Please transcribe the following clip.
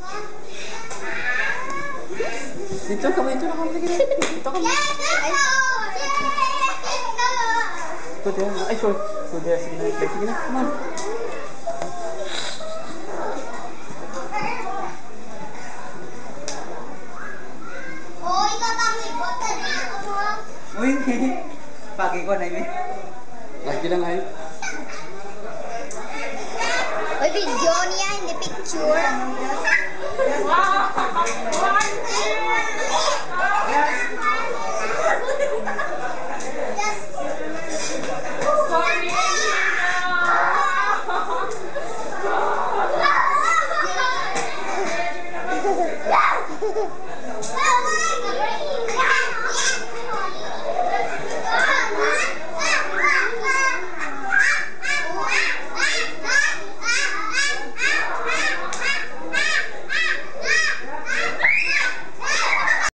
Dito kami, dito na kami. Dito kami. Go there. Ay, sorry. Go there. Sige na. Sige na. Come on. Uy, pagi ko na yun. Lagi lang ay. Uy, video niya, hindi picture.